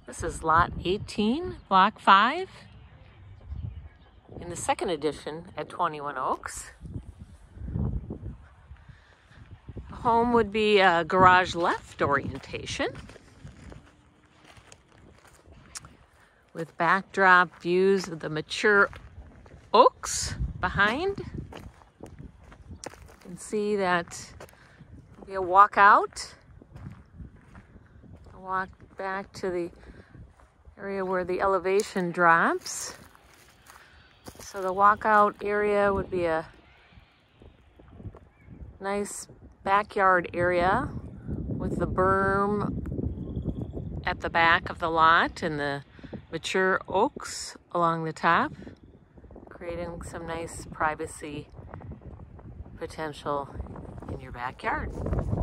This is lot 18, block 5, in the second edition at 21 Oaks. The home would be a garage left orientation with backdrop views of the mature oaks behind. You can see that there'll be a walkout. Walk back to the area where the elevation drops. So the walkout area would be a nice backyard area with the berm at the back of the lot and the mature oaks along the top, creating some nice privacy potential in your backyard.